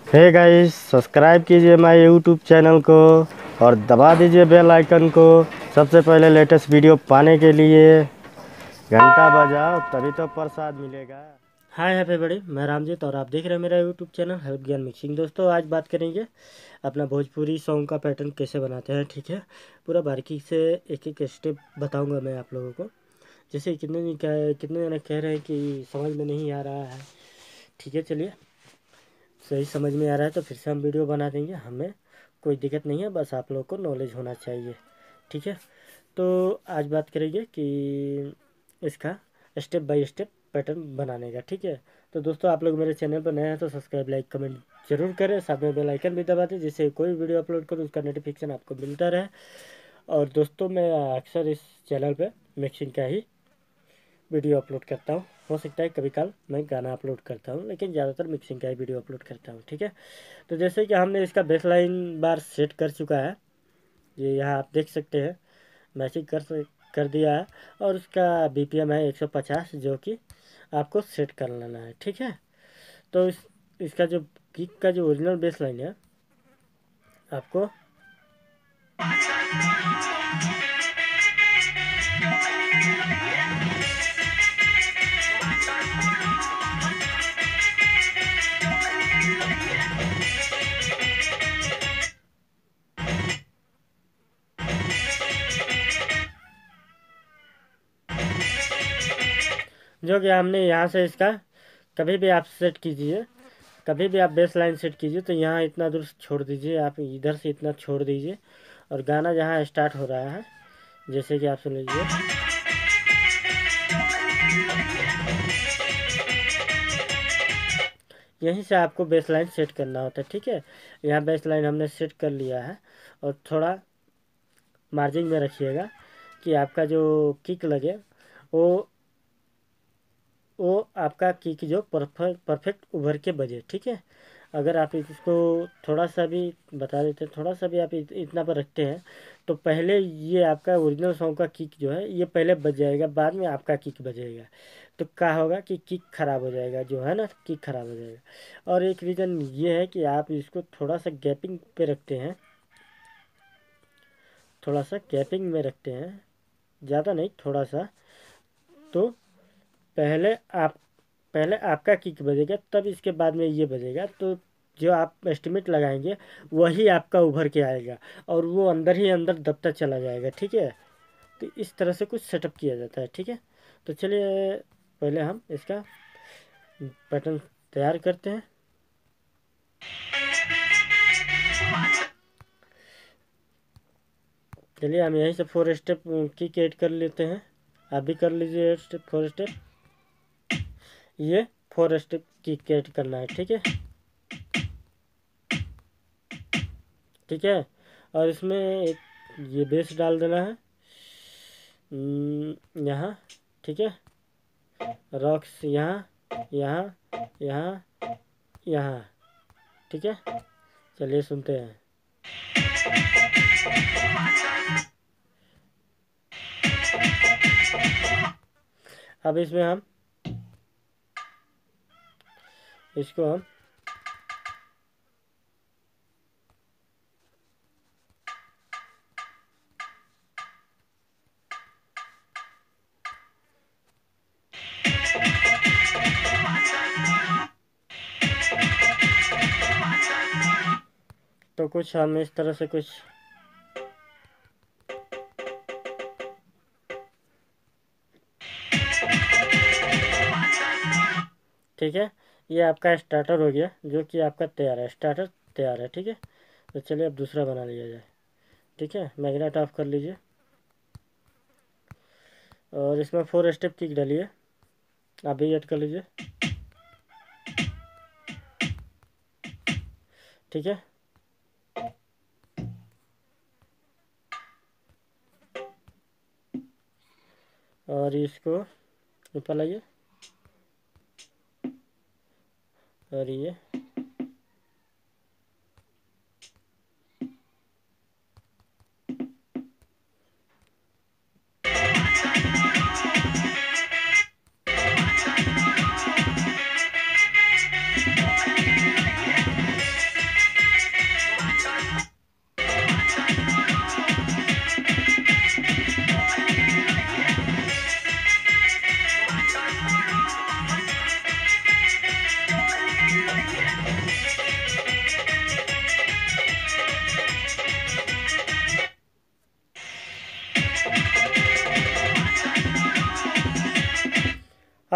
Hey guys, subscribe कीजिए हमारे YouTube channel को और दबा दीजिए बेल आइकन को। सबसे पहले लेटेस्ट वीडियो पाने के लिए घंटा बजाओ, तभी तो प्रसाद मिलेगा। हाय एवरीबॉडी, मैं रामजीत और आप देख रहे हैं मेरा यूट्यूब चैनल हेल्प ज्ञान मिक्सिंग। दोस्तों, आज बात करेंगे अपना भोजपुरी सॉन्ग का पैटर्न कैसे बनाते हैं। ठीक है, पूरा बारीकी से एक एक स्टेप बताऊंगा मैं आप लोगों को। जैसे कितने जने कह रहे हैं कि समझ में नहीं आ रहा है। ठीक है, चलिए, सही समझ में आ रहा है तो फिर से हम वीडियो बना देंगे, हमें कोई दिक्कत नहीं है, बस आप लोग को नॉलेज होना चाहिए। ठीक है, तो आज बात करेंगे कि इसका स्टेप बाय स्टेप पैटर्न बनाने का। ठीक है, तो दोस्तों, आप लोग मेरे चैनल पर नए हैं तो सब्सक्राइब लाइक कमेंट जरूर करें, साथ में बेल आइकन भी दबा दें, जिससे कोई वीडियो अपलोड करूँ उसका नोटिफिकेशन आपको मिलता रहे। और दोस्तों, मैं अक्सर इस चैनल पर मिक्सिंग का ही वीडियो अपलोड करता हूँ। हो सकता है कभी काल मैं गाना अपलोड करता हूँ, लेकिन ज़्यादातर मिक्सिंग का ही वीडियो अपलोड करता हूँ। ठीक है, तो जैसे कि हमने इसका बेसलाइन बार सेट कर चुका है, ये यहाँ आप देख सकते हैं, मैचिंग कर दिया है। और उसका BPM है 150, जो कि आपको सेट कर लेना है। ठीक है, तो इसका जो किक का जो ओरिजिनल बेसलाइन है आपको जो कि हमने यहाँ से इसका कभी भी आप सेट कीजिए, कभी भी आप बेस लाइन सेट कीजिए तो यहाँ इतना दूर छोड़ दीजिए, आप इधर से इतना छोड़ दीजिए और गाना जहाँ स्टार्ट हो रहा है, जैसे कि आप सुन लीजिए, यहीं से आपको बेस लाइन सेट करना होता है। ठीक है, यहाँ बेस लाइन हमने सेट कर लिया है और थोड़ा मार्जिन में रखिएगा कि आपका जो किक लगे वो आपका किक जो परफेक्ट उभर के बजे। ठीक है, अगर आप इसको थोड़ा सा भी बता देते हैं, थोड़ा सा भी आप इतना पर रखते हैं तो पहले ये आपका ओरिजिनल सॉन्ग का किक जो है ये पहले बज जाएगा, बाद में आपका किक बजेगा। तो क्या होगा कि किक खराब हो जाएगा, जो है ना, किक खराब हो जाएगा। और एक रीज़न ये है कि आप इसको थोड़ा सा गैपिंग पे रखते हैं, थोड़ा सा गैपिंग में रखते हैं, ज़्यादा नहीं, थोड़ा सा। तो पहले आप पहले आपका किक बजेगा, तब इसके बाद में ये बजेगा, तो जो आप एस्टिमेट लगाएंगे वही आपका उभर के आएगा और वो अंदर ही अंदर दबता चला जाएगा। ठीक है, तो इस तरह से कुछ सेटअप किया जाता है। ठीक है, तो चलिए पहले हम इसका पैटर्न तैयार करते हैं। चलिए हम यहीं से 4 स्टेप किक ऐड कर लेते हैं, आप भी कर लीजिए 4 स्टेप, ये 4 स्टेप किक ऐड करना है। ठीक है, ठीक है, और इसमें एक ये बेस डाल देना है यहाँ। ठीक है, रॉक्स यहाँ यहाँ यहाँ यहाँ। ठीक है, चलिए सुनते हैं। अब इसमें हम इसको हम तो कुछ हम इस तरह से कुछ ठीक है, ये आपका स्टार्टर हो गया, जो कि आपका तैयार है, स्टार्टर तैयार है। ठीक है, तो चलिए अब दूसरा बना लिया जाए। ठीक है, मैग्नेट ऑफ कर लीजिए और इसमें 4 स्टेप किक डालिए, आप भी ऐड कर लीजिए। ठीक है, और इसको ऊपर लाइए और ये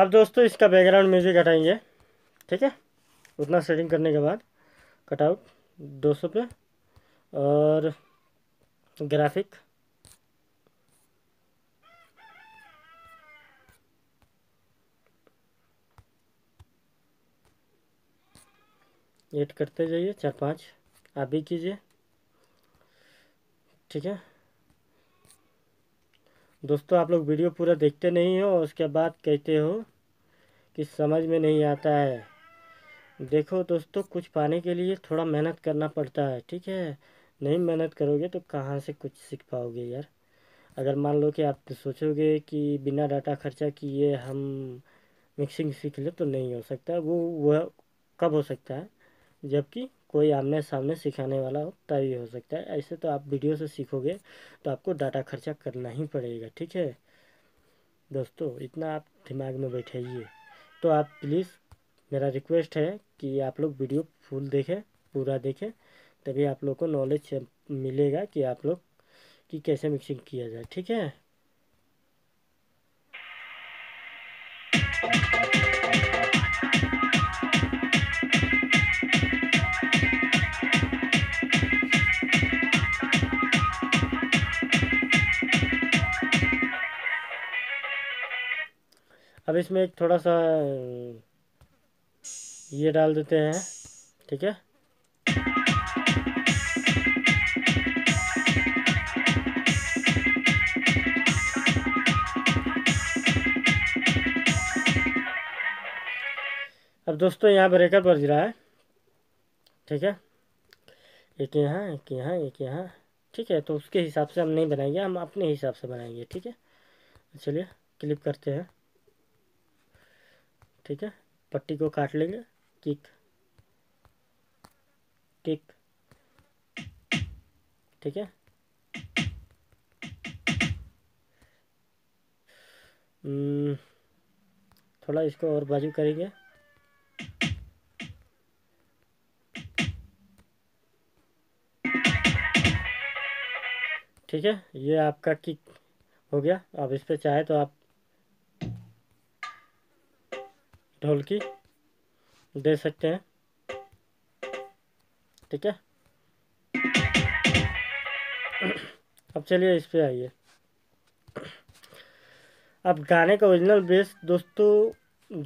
अब दोस्तों इसका बैकग्राउंड म्यूजिक हटाएंगे, ठीक है। उतना सेटिंग करने के बाद कटआउट 200 पे, और ग्राफिक ऐड करते जाइए, 4-5 आप भी कीजिए, ठीक है। दोस्तों आप लोग वीडियो पूरा देखते नहीं हो, उसके बाद कहते हो कि समझ में नहीं आता है। देखो दोस्तों, कुछ पाने के लिए थोड़ा मेहनत करना पड़ता है, ठीक है। नहीं मेहनत करोगे तो कहाँ से कुछ सीख पाओगे यार। अगर मान लो कि आप सोचोगे कि बिना डाटा खर्चा किए हम मिक्सिंग सीख ले, तो नहीं हो सकता। वह कब हो सकता है, जबकि कोई आमने सामने सिखाने वाला हो तभी हो सकता है। ऐसे तो आप वीडियो से सीखोगे तो आपको डाटा खर्चा करना ही पड़ेगा, ठीक है दोस्तों। इतना आप दिमाग में बैठाइए। तो आप प्लीज़, मेरा रिक्वेस्ट है कि आप लोग वीडियो फुल देखें, पूरा देखें, तभी आप लोग को नॉलेज मिलेगा कि आप लोग की कैसे मिक्सिंग किया जाए, ठीक है। अब इसमें एक थोड़ा सा ये डाल देते हैं, ठीक है। अब दोस्तों यहाँ ब्रेकर बज रहा है, ठीक है। एक यहाँ, एक यहाँ, एक यहाँ, ठीक है। तो उसके हिसाब से हम नहीं बनाएंगे, हम अपने हिसाब से बनाएंगे, ठीक है। चलिए क्लिप करते हैं, ठीक है। पट्टी को काट लेंगे, किक किक, ठीक है। थोड़ा इसको और बाजू करेंगे, ठीक है। ये आपका किक हो गया। अब इस पे चाहे तो आप ढोलकी दे सकते हैं, ठीक है। अब चलिए इस पे आइए। अब गाने का ओरिजिनल बेस दोस्तों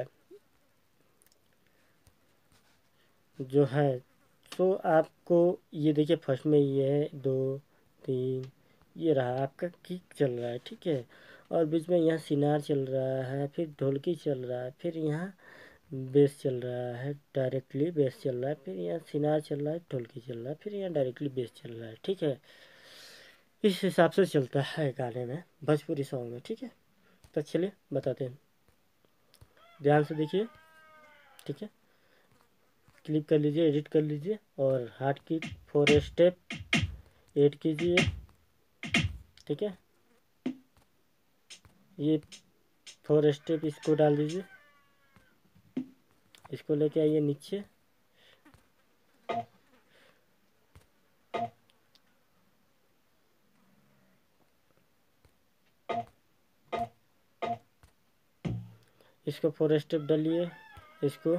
जो है तो आपको ये देखिए, फर्स्ट में ये है 2 3, ये रहा आपका किक चल रहा है, ठीक है। और बीच में यहाँ सिनार चल रहा है, फिर ढोलकी चल रहा है, फिर यहाँ बेस चल रहा है, डायरेक्टली बेस चल रहा है, फिर यहाँ सिनार चल रहा है, ढोलकी चल रहा है, फिर यहाँ डायरेक्टली बेस चल रहा है, ठीक है। इस हिसाब से चलता है गाने में, भोजपुरी सॉन्ग में, ठीक है। तो चलिए बताते हैं, ध्यान से देखिए, ठीक है। क्लिक कर लीजिए, एडिट कर लीजिए, और हार्ट की 4 स्टेप ऐड कीजिए, ठीक है। ये 4 स्टेप इसको डाल दीजिए, इसको लेके आइए नीचे, इसको 4 स्टेप डालिए, इसको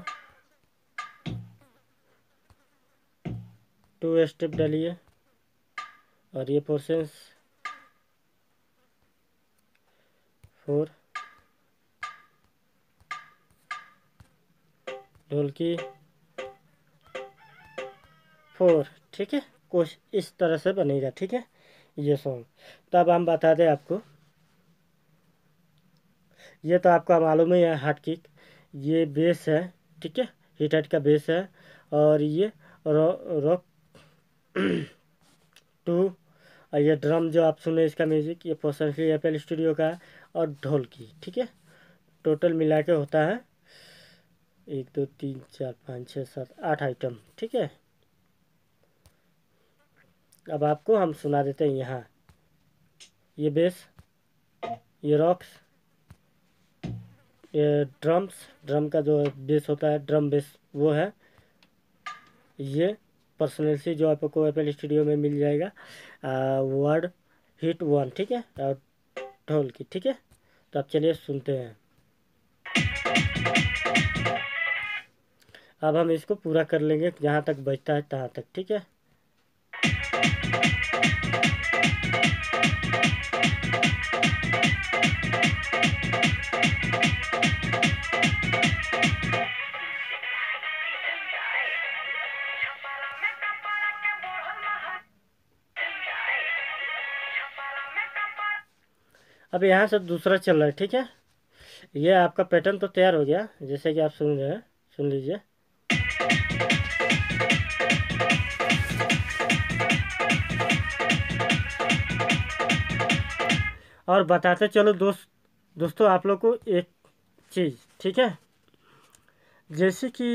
2 स्टेप डालिए, और ये पोर्शंस 4, ढोलकी 4, ठीक है। कुछ इस तरह से बनेगा, ठीक है, ये सॉन्ग। तो अब हम बता दें आपको, ये तो आपका मालूम ही है, हार्ट किक, ये बेस है, ठीक है, हिट हाइट का बेस है। और ये रॉक 2, और ये ड्रम जो आप सुने इसका म्यूजिक, ये पोर्शनली एपल स्टूडियो का है, और ढोलकी, ठीक है। टोटल मिला के होता है 1 2 3 4 5 6 7 8 आइटम, ठीक है। अब आपको हम सुना देते हैं यहाँ, ये बेस, ये रॉक्स, ये ड्रम्स, ड्रम का जो बेस होता है, ड्रम बेस वो है, ये पर्सनैलिटी जो आपको एपल स्टूडियो में मिल जाएगा, वर्ड हिट 1, ठीक है, और ढोल की, ठीक है। तो अब चलिए सुनते हैं। अब हम इसको पूरा कर लेंगे जहाँ तक बचता है तहाँ तक, ठीक है। अब यहाँ से दूसरा चल रहा है, ठीक है। ये आपका पैटर्न तो तैयार हो गया, जैसे कि आप सुन रहे हैं, सुन लीजिए। और बताते चलो दोस्तों आप लोग को एक चीज़, ठीक है। जैसे कि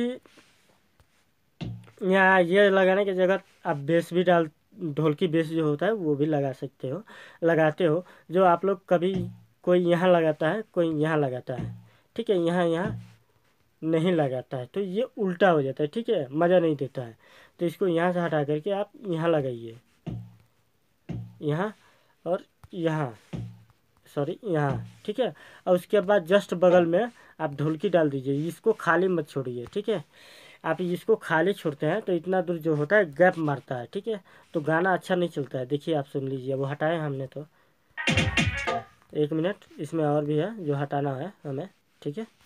यहाँ ये लगाने की जगह आप बेस भी डाल, ढोलकी बेस जो होता है वो भी लगा सकते हो, लगाते हो। जो आप लोग कभी कोई यहाँ लगाता है, कोई यहाँ लगाता है, ठीक है, यहाँ यहाँ नहीं लगाता है, तो ये उल्टा हो जाता है, ठीक है, मज़ा नहीं देता है। तो इसको यहाँ से हटा करके आप यहाँ लगाइए, यहाँ और यहाँ, सॉरी यहाँ, ठीक है। और उसके बाद जस्ट बगल में आप ढोलकी डाल दीजिए, इसको खाली मत छोड़िए, ठीक है। आप इसको खाली छोड़ते हैं तो इतना दूर जो होता है गैप मारता है, ठीक है, तो गाना अच्छा नहीं चलता है। देखिए आप सुन लीजिए, वो हटाए हमने तो, एक मिनट, इसमें और भी है जो हटाना है हमें, ठीक है।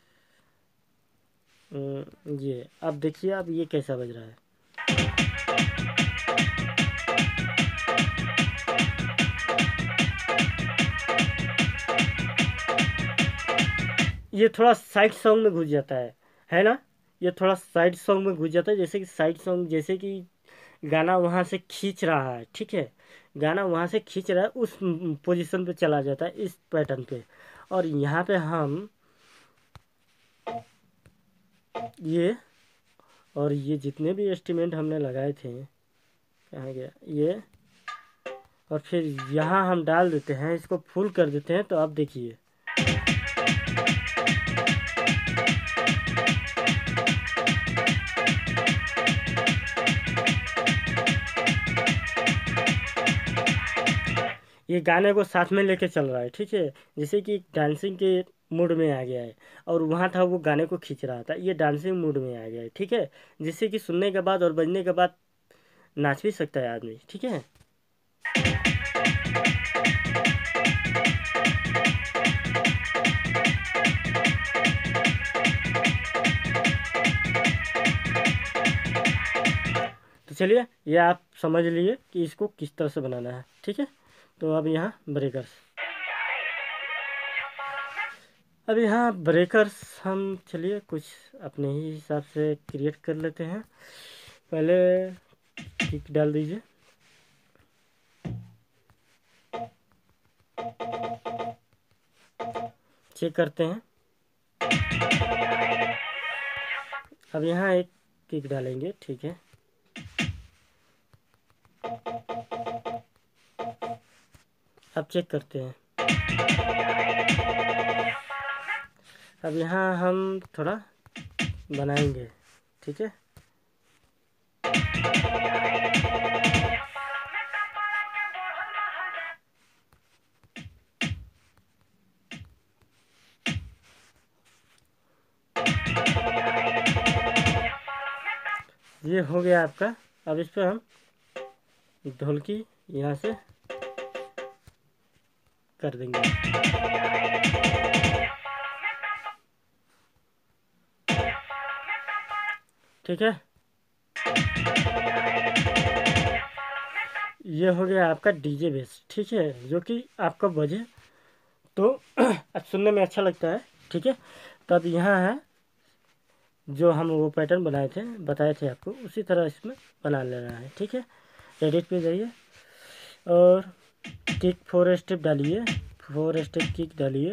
ये अब देखिए, अब ये कैसा बज रहा है। ये थोड़ा साइड सॉन्ग में घुस जाता है ना। ये थोड़ा साइड सॉन्ग में घुस जाता है, जैसे कि साइड सॉन्ग, जैसे कि गाना वहाँ से खींच रहा है, ठीक है, गाना वहाँ से खींच रहा है, उस पोजीशन पे चला जाता है, इस पैटर्न पे। और यहाँ पे हम ये, और ये जितने भी इंस्ट्रूमेंट हमने लगाए थे, कहाँ गया ये, और फिर यहाँ हम डाल देते हैं, इसको फुल कर देते हैं, तो अब देखिए। ये गाने को साथ में लेके चल रहा है, ठीक है, जैसे कि डांसिंग के मूड में आ गया है, और वहाँ था वो गाने को खींच रहा था, ये डांसिंग मूड में आ गया है, ठीक है। जिससे कि सुनने के बाद और बजने के बाद नाच भी सकता है आदमी, ठीक है। तो चलिए, ये आप समझ लिए कि इसको किस तरह से बनाना है, ठीक है। तो अब यहाँ ब्रेकर्स, अब यहाँ ब्रेकर्स हम चलिए कुछ अपने ही हिसाब से क्रिएट कर लेते हैं। पहले किक डाल दीजिए, चेक करते हैं। अब यहाँ एक किक डालेंगे, ठीक है। अब चेक करते हैं। अब यहाँ हम थोड़ा बनाएंगे, ठीक है। ये हो गया आपका। अब इस पर हम ढोलकी यहाँ से कर देंगे, ठीक है। ये हो गया आपका डीजे बेस, ठीक है, जो कि आपका बजे तो सुनने में अच्छा लगता है, ठीक है। तो अब यहाँ है जो हम वो पैटर्न बनाए थे, बताए थे आपको, उसी तरह इसमें बना लेना है, ठीक है। एडिट पे जाइए और किक 4 स्टेप डालिए, 4 स्टेप किक डालिए,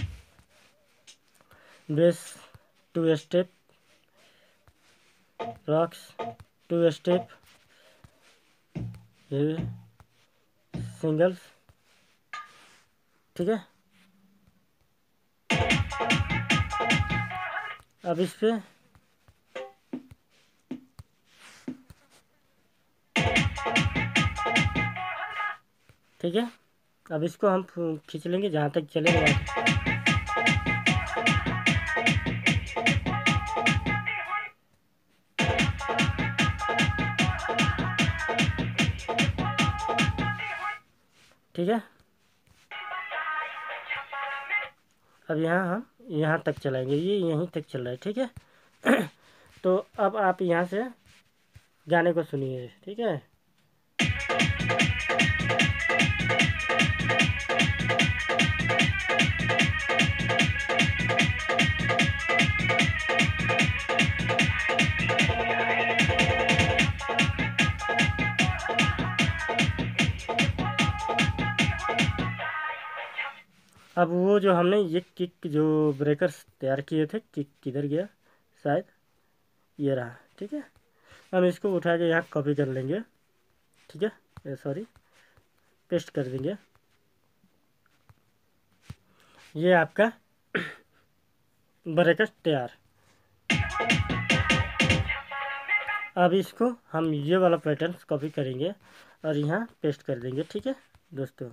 बेस 2 स्टेप, रॉक्स 2 स्टेप, ये सिंगल्स, ठीक है। अब इस पे ठीक है, अब इसको हम खींच लेंगे जहाँ तक चलेगा। ठीक है। अब यहाँ हम यहाँ तक चलाएंगे, ये यहीं तक चल रहा है, ठीक है। तो अब आप यहाँ से गाने को सुनिए, ठीक है। अब वो जो हमने ये किक जो ब्रेकर्स तैयार किए थे, किक किधर गया, शायद ये रहा, ठीक है। हम इसको उठा के यहाँ कॉपी कर लेंगे, ठीक है, सॉरी पेस्ट कर देंगे। ये आपका ब्रेकर्स तैयार। अब इसको हम ये वाला पैटर्न कॉपी करेंगे और यहाँ पेस्ट कर देंगे, ठीक है दोस्तों।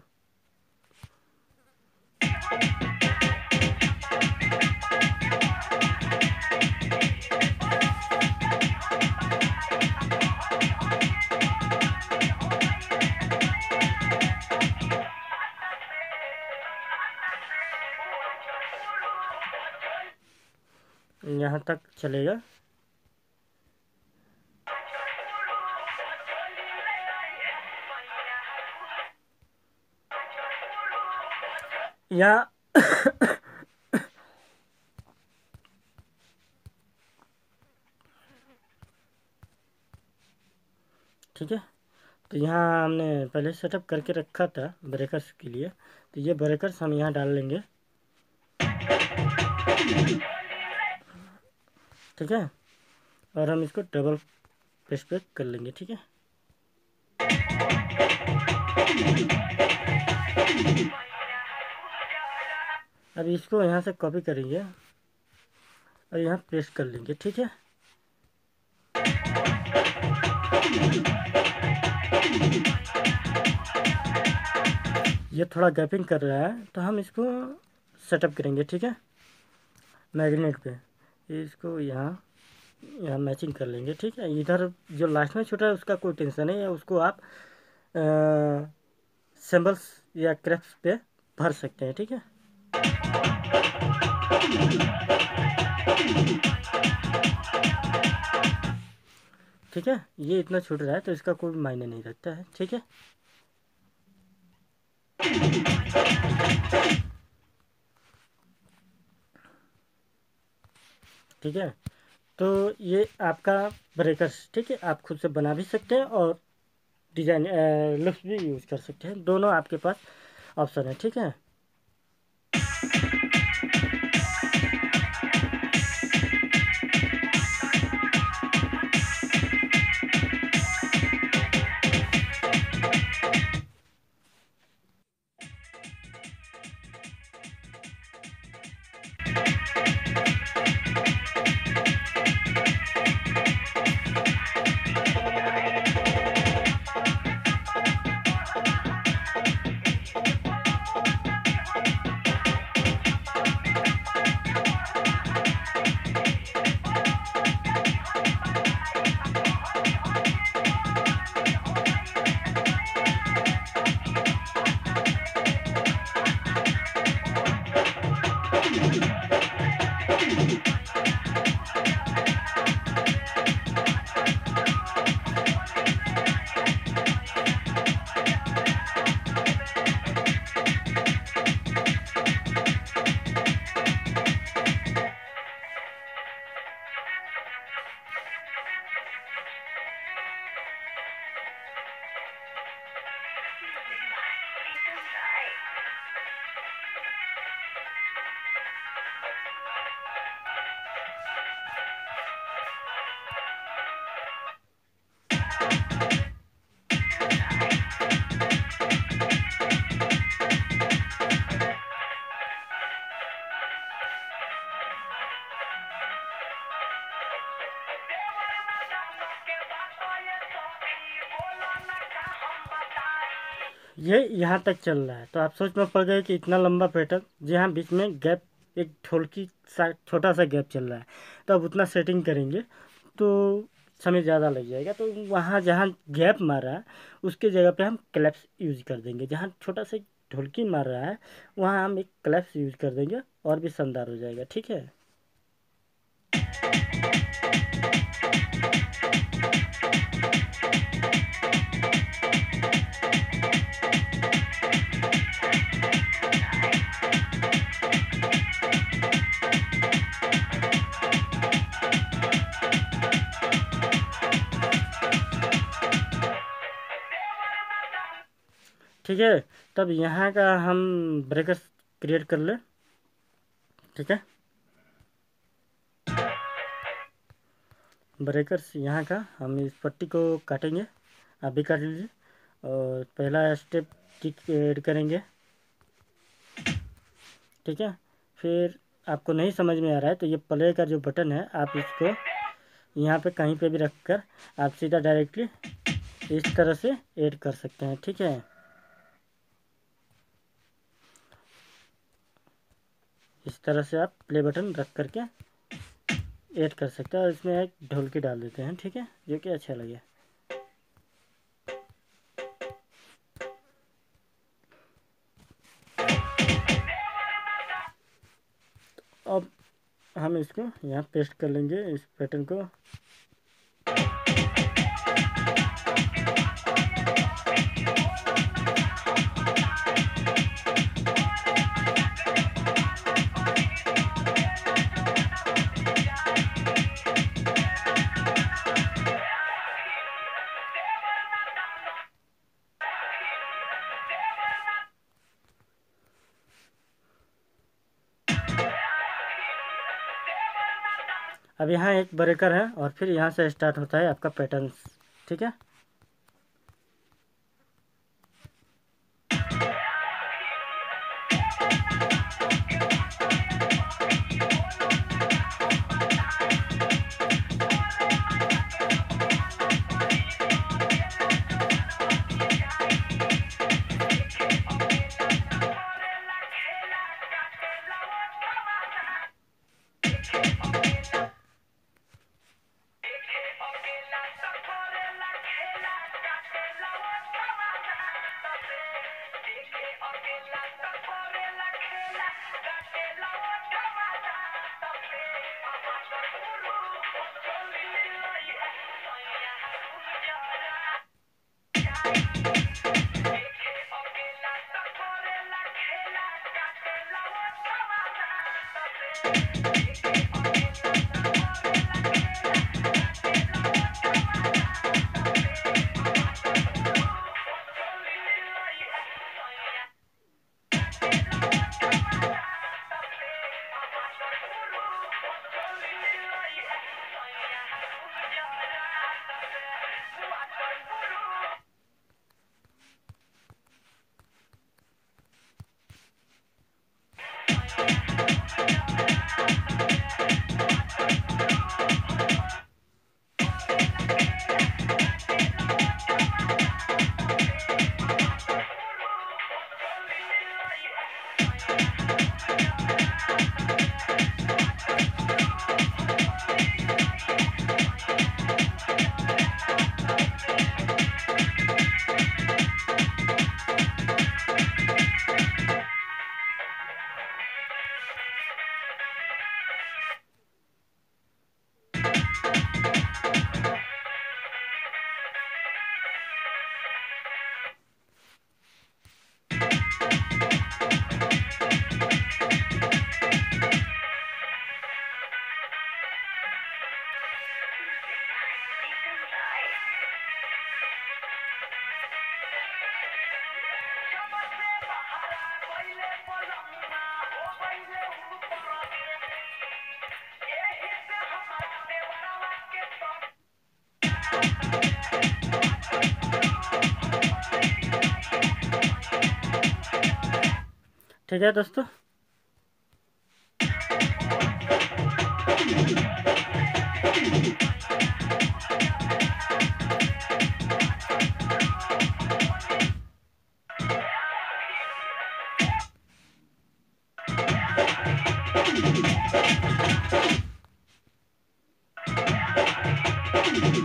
यहाँ तक चलेगा। यहाँ ठीक है, तो यहाँ हमने पहले सेटअप करके रखा था ब्रेकर्स के लिए, तो ये ब्रेकर्स हम यहाँ डाल लेंगे, ठीक है। और हम इसको डबल पेस्ट पे कर लेंगे, ठीक है। अब इसको यहाँ से कॉपी करेंगे और यहाँ पेस्ट कर लेंगे, ठीक है। ये थोड़ा गैपिंग कर रहा है तो हम इसको सेटअप करेंगे, ठीक है, मैग्नेट पे। इसको यहाँ मैचिंग कर लेंगे, ठीक है। इधर जो लास्ट में छूटा है उसका कोई टेंशन नहीं है, उसको आप सिंबल्स या क्रेप्स पे भर सकते हैं, ठीक है। ठीक है, ये इतना छूट रहा है तो इसका कोई मायने नहीं रखता है, ठीक है। ठीक है, तो ये आपका ब्रेकर्स, ठीक है, आप खुद से बना भी सकते हैं और डिजाइन लुक्स भी यूज़ कर सकते हैं, दोनों आपके पास ऑप्शन है, ठीक है। ये यहाँ तक चल रहा है तो आप सोच में पड़ गए कि इतना लंबा पैटर्न, जी हाँ, बीच में गैप, एक ढोलकी सा छोटा सा गैप चल रहा है, तो अब उतना सेटिंग करेंगे तो समय ज़्यादा लग जाएगा। तो वहाँ जहाँ गैप मार रहा है उसके जगह पे हम क्लैप्स यूज कर देंगे। जहाँ छोटा सा ढुलकी मार रहा है वहाँ हम एक क्लैप्स यूज कर देंगे और भी शानदार हो जाएगा। ठीक है। ठीक है, तब यहाँ का हम ब्रेकर्स क्रिएट कर ले। ठीक है, ब्रेकर्स यहाँ का हम इस पट्टी को काटेंगे, आप भी काट लीजिए। और पहला स्टेप किक ऐड करेंगे। ठीक है, फिर आपको नहीं समझ में आ रहा है तो ये प्ले का जो बटन है आप इसको यहाँ पे कहीं पे भी रख कर आप सीधा डायरेक्टली इस तरह से ऐड कर सकते हैं। ठीक है, इस तरह से आप प्ले बटन रख करके ऐड कर सकते हैं और इसमें एक ढोलकी डाल देते हैं। ठीक है, जो कि अच्छा लगे। अब हम इसको यहाँ पेस्ट कर लेंगे इस पैटर्न को। अब यहाँ एक ब्रेकर है और फिर यहाँ से स्टार्ट होता है आपका पैटर्न। ठीक है, ठीक है दोस्तों।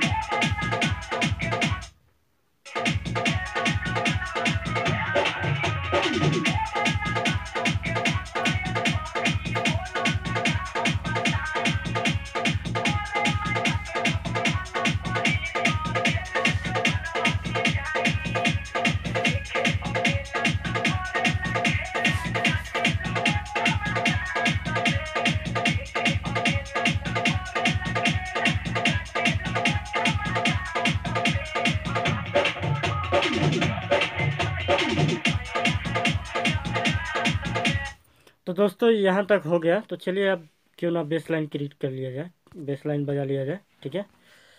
तो दोस्तों यहाँ तक हो गया, तो चलिए अब क्यों ना बेस लाइन क्रिएट कर लिया जाए, बेस लाइन बजा लिया जाए। ठीक है,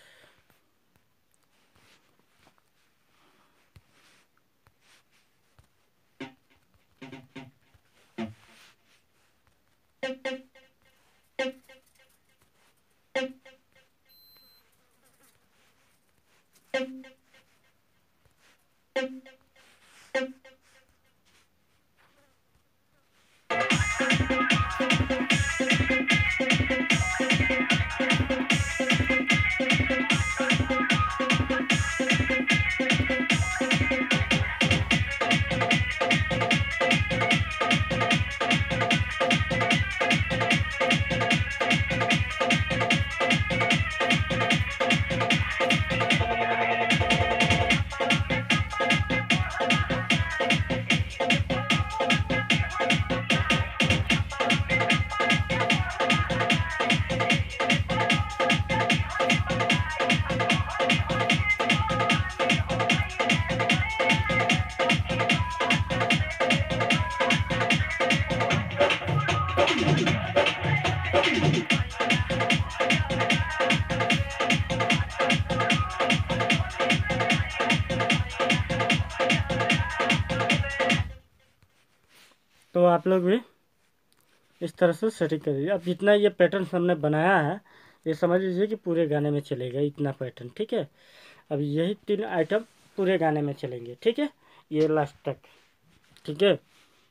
तो आप लोग भी इस तरह से सेटिंग कर दीजिए। अब जितना ये पैटर्न हमने बनाया है, ये समझ लीजिए कि पूरे गाने में चलेगा इतना पैटर्न। ठीक है, अब यही 3 आइटम पूरे गाने में चलेंगे। ठीक है, ये लास्ट तक। ठीक है,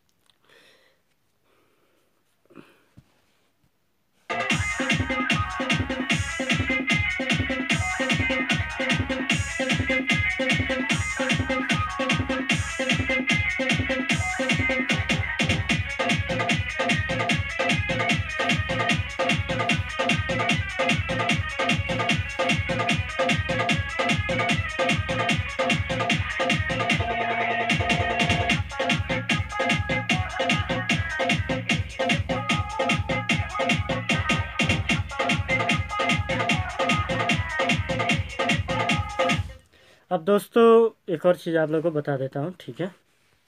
अब दोस्तों एक और चीज़ आप लोगों को बता देता हूँ। ठीक है,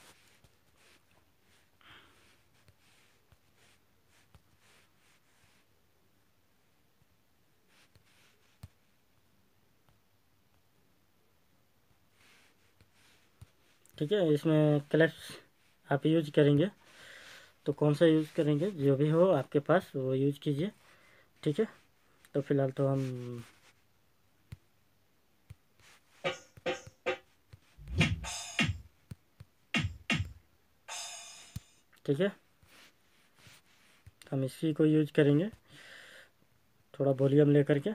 ठीक है, इसमें क्लैप्स आप यूज करेंगे तो कौन सा यूज़ करेंगे, जो भी हो आपके पास वो यूज कीजिए। ठीक है, तो फिलहाल तो हम ठीक है, हम इसी को यूज करेंगे, थोड़ा वॉल्यूम लेकर के।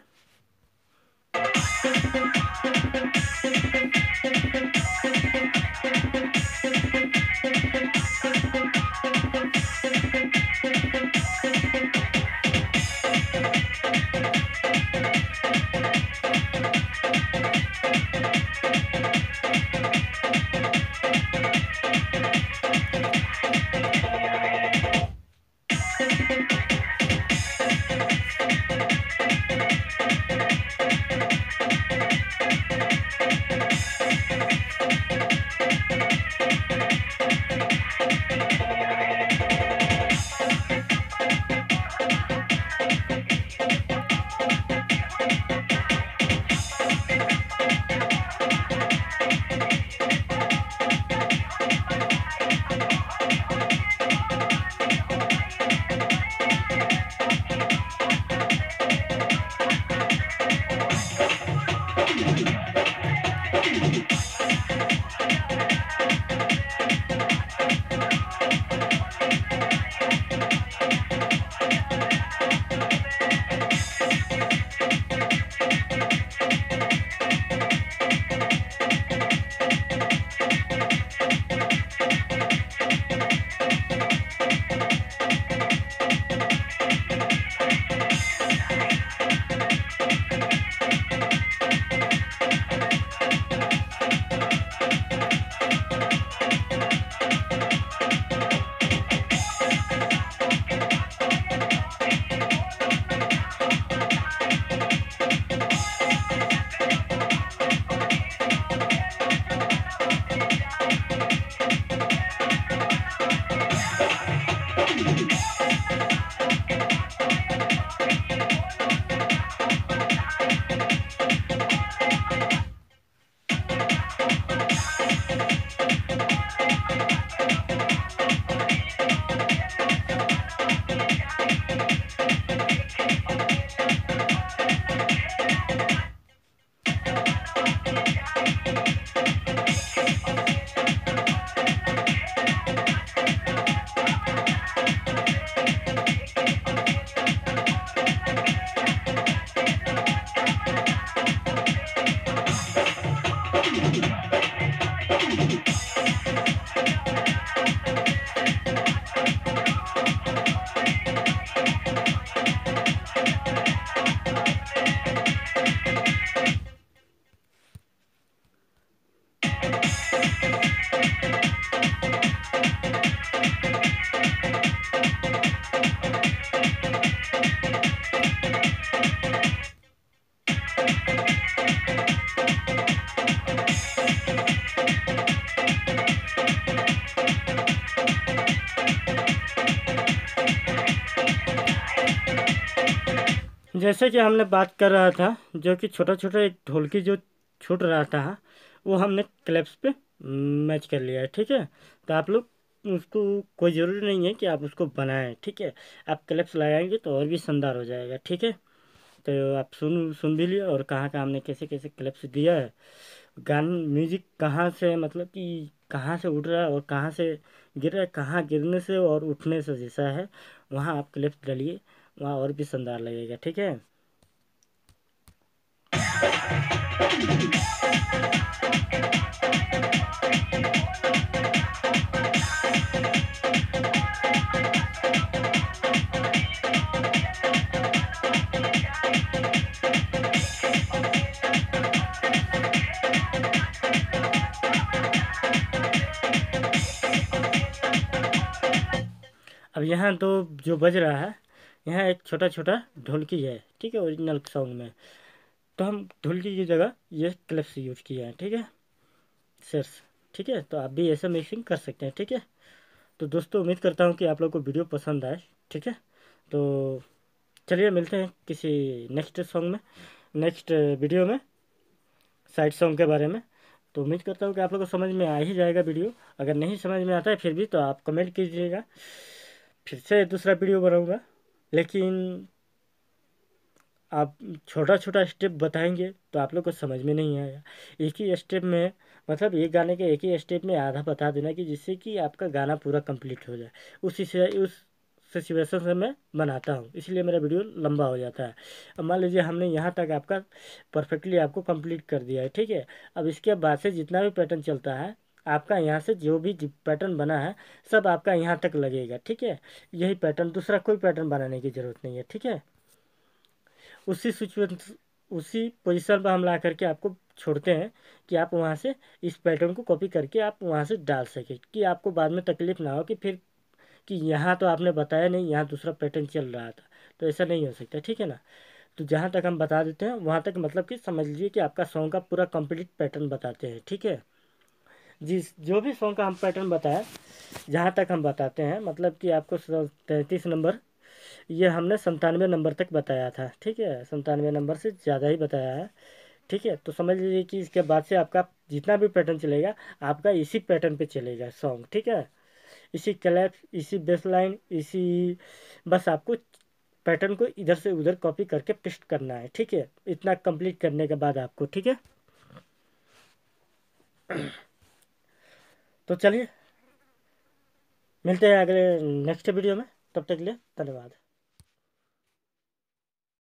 जैसे कि हमने बात कर रहा था, जो कि छोटा छोटा एक ढोलकी जो छूट रहा था, वो हमने क्लैप्स पे मैच कर लिया है। ठीक है, तो आप लोग उसको, कोई ज़रूरी नहीं है कि आप उसको बनाएं। ठीक है, आप क्लैप्स लगाएंगे तो और भी शानदार हो जाएगा। ठीक है, तो आप सुन भी लिया, और कहाँ कहाँ हमने कैसे कैसे क्लैप्स दिया है, गान म्यूजिक कहाँ से, मतलब कि कहाँ से उठ रहा है और कहाँ से गिर रहा है, कहाँ गिरने से और उठने से जैसा है, वहाँ आप क्लिप्स डालिए, वहाँ और भी शानदार लगेगा। ठीक है, अब यहाँ तो जो बज रहा है, यहाँ एक छोटा छोटा ढोलकी है। ठीक है, ओरिजिनल सॉन्ग में तो हम ढोलकी की जगह ये क्लिप्स यूज किए हैं। ठीक है सिर्स, ठीक है, तो आप भी ऐसा मिक्सिंग कर सकते हैं। ठीक है, तो दोस्तों उम्मीद करता हूँ कि आप लोग को वीडियो पसंद आए। ठीक है, तो चलिए मिलते हैं किसी नेक्स्ट सॉन्ग में, नेक्स्ट वीडियो में, साइड सॉन्ग के बारे में। तो उम्मीद करता हूँ कि आप लोग को समझ में आ ही जाएगा वीडियो। अगर नहीं समझ में आता है फिर भी तो आप कमेंट कीजिएगा, फिर से दूसरा वीडियो बनाऊँगा। लेकिन आप छोटा छोटा स्टेप बताएंगे तो आप लोग को समझ में नहीं आएगा। एक ही स्टेप में, मतलब एक गाने के एक ही स्टेप में आधा बता देना, कि जिससे कि आपका गाना पूरा कंप्लीट हो जाए। उस सिचुएशन से मैं बनाता हूँ, इसलिए मेरा वीडियो लंबा हो जाता है। अब मान लीजिए हमने यहाँ तक आपका परफेक्टली आपको कंप्लीट कर दिया है। ठीक है, अब इसके बाद से जितना भी पैटर्न चलता है, आपका यहाँ से जो भी पैटर्न बना है सब आपका यहाँ तक लगेगा। ठीक है, यही पैटर्न, दूसरा कोई पैटर्न बनाने की ज़रूरत नहीं है। ठीक है, उसी सिचुएशन, उसी पोजीशन पर हम ला करके आपको छोड़ते हैं कि आप वहाँ से इस पैटर्न को कॉपी करके आप वहाँ से डाल सकें, कि आपको बाद में तकलीफ ना हो कि फिर कि यहाँ तो आपने बताया नहीं, यहाँ दूसरा पैटर्न चल रहा था। तो ऐसा नहीं हो सकता। ठीक है ना, तो जहाँ तक हम बता देते हैं वहाँ तक, मतलब कि समझ लीजिए कि आपका सॉन्ग का पूरा कंप्लीट पैटर्न बताते हैं। ठीक है, जिस जो भी सॉन्ग का हम पैटर्न बताएं, जहाँ तक हम बताते हैं, मतलब कि आपको 33 नंबर, ये हमने 97 नंबर तक बताया था। ठीक है, 97 नंबर से ज़्यादा ही बताया है। ठीक है, तो समझ लीजिए कि इसके बाद से आपका जितना भी पैटर्न चलेगा, आपका इसी पैटर्न पे चलेगा सॉन्ग। ठीक है, इसी क्लैप्स, इसी बेस लाइन, इसी, बस आपको पैटर्न को इधर से उधर कॉपी करके पेस्ट करना है। ठीक है, इतना कंप्लीट करने के बाद आपको, ठीक है, तो चलिए मिलते हैं अगले नेक्स्ट वीडियो में। तब तक के लिए धन्यवाद।